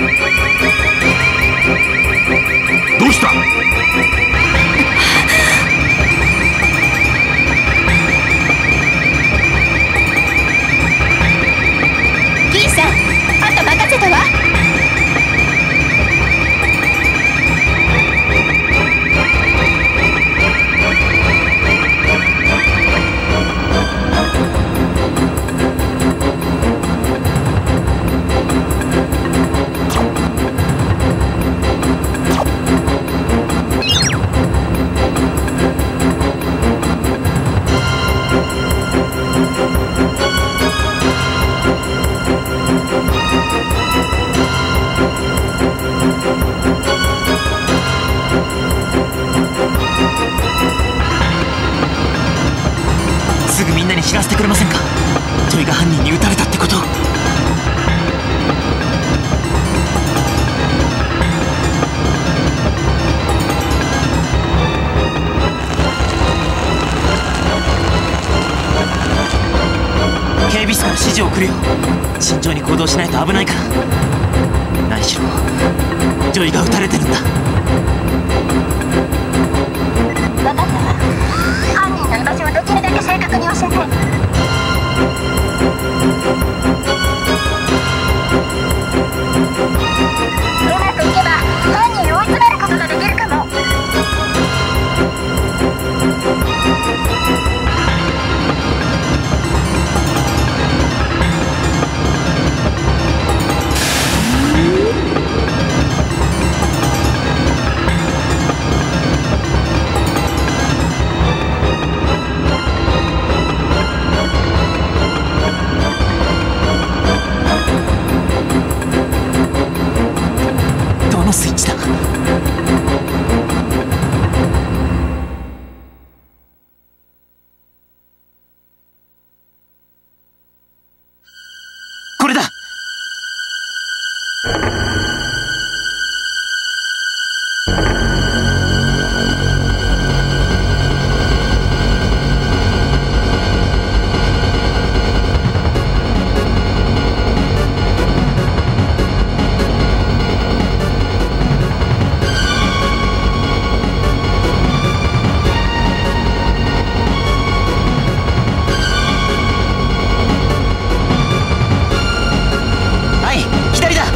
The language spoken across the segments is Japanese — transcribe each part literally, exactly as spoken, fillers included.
どうした？ ギーさん、あと任せたわ。 すぐみんなに知らせてくれませんか？ジョイが犯人に撃たれたってことを。警備室から指示を送るよ。慎重に行動しないと危ないから。何しろジョイが撃たれてるんだ。 分かったわ。犯人の居場所をできるだけ正確に教えて。うまくいけば犯人を追い詰めることができるかも。 どのスイッチだ？これだ！はい、左だ！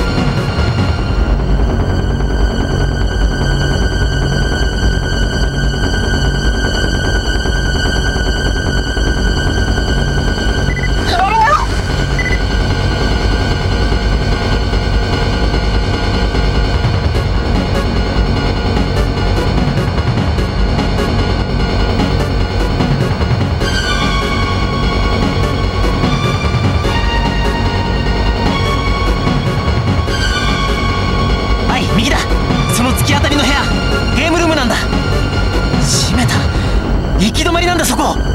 決めるよ。 はい、右だ。その突き当たりの部屋、ゲームルームなんだ。閉めた。行き止まりなんだ、そこ。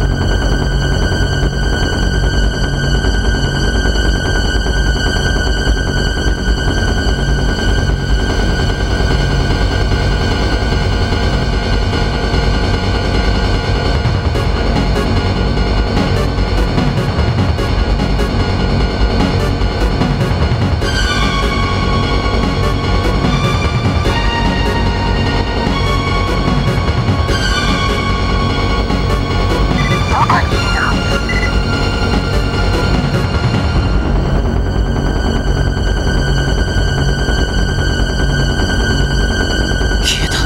消えた。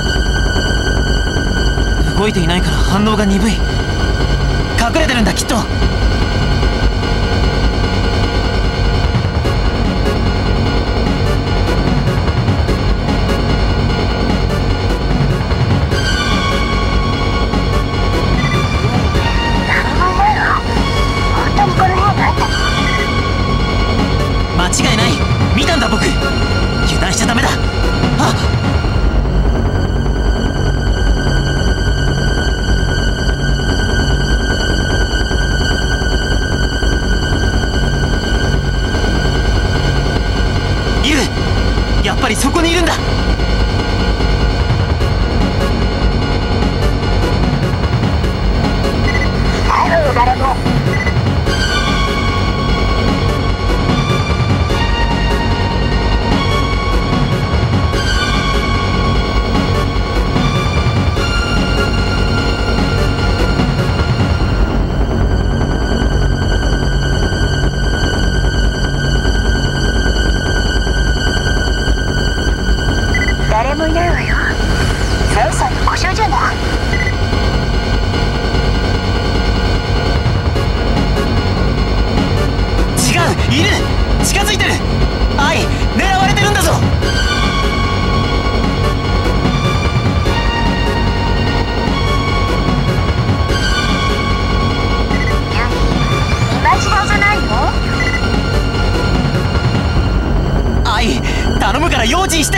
動いていないから反応が鈍い。隠れてるんだ、きっと。 本当にこの部屋に入ったの？ 間違いない。見たんだ、僕。油断しちゃダメだ。あっ！ユウ、やっぱりそこにいるんだ。 頼む、誰も。 い、頼むから用心して。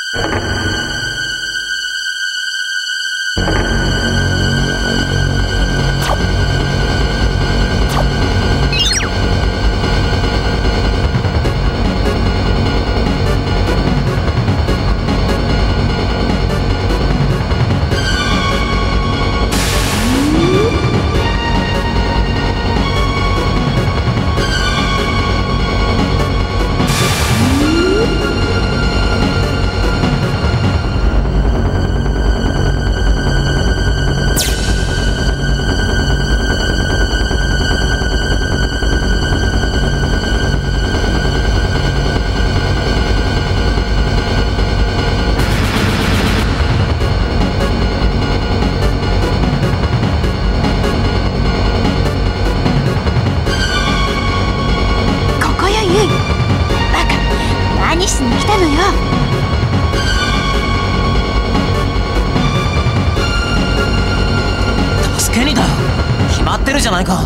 じゃないか。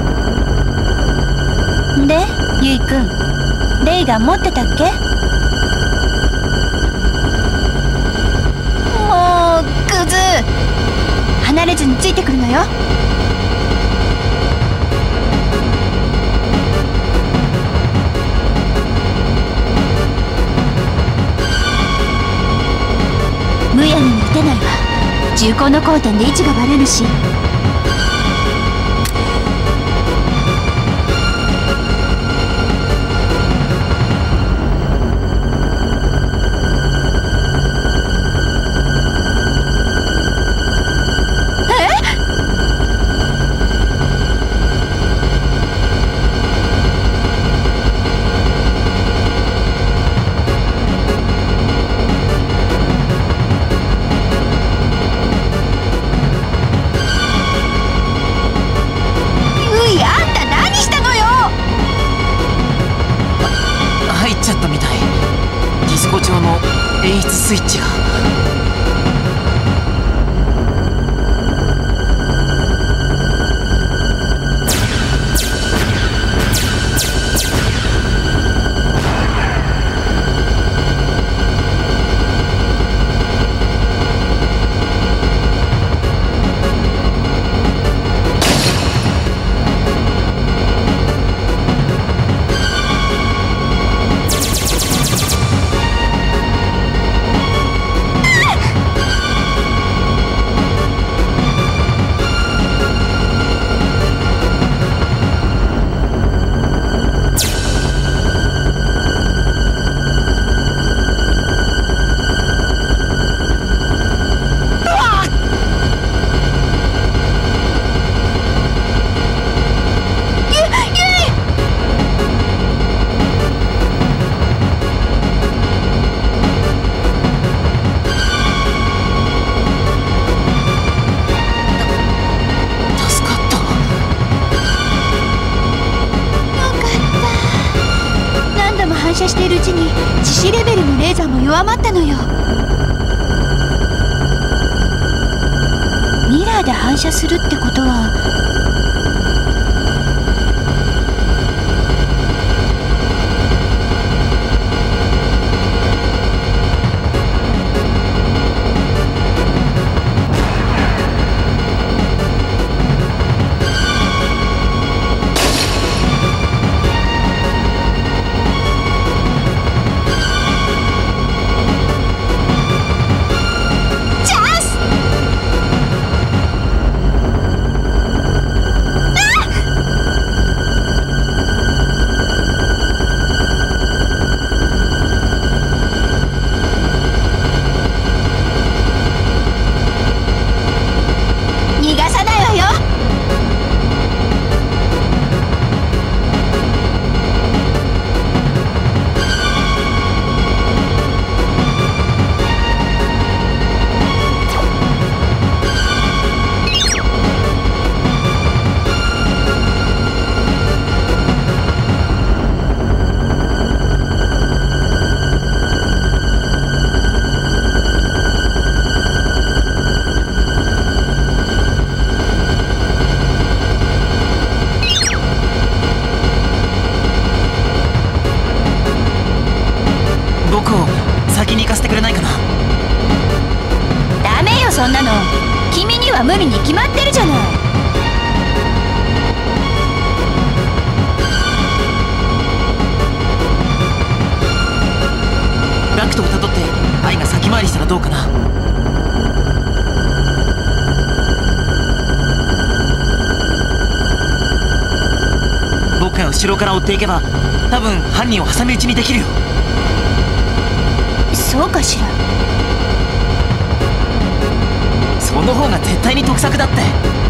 で、ゆいくん、レイガン持ってたっけ？もうクズ、離れずについてくるのよ。むやみに撃てないわ。銃口の交点で位置がバレるし。 スイッチが。 反射しているうちに致死レベルのレーザーも弱まったのよ。ミラーで反射するってことはは無理に決まってるじゃない。 ガクトをたどって愛が先回りしたらどうかな。僕が後ろから追っていけば多分犯人を挟み撃ちにできるよ。 そうかしら。 その方が絶対に得策だって。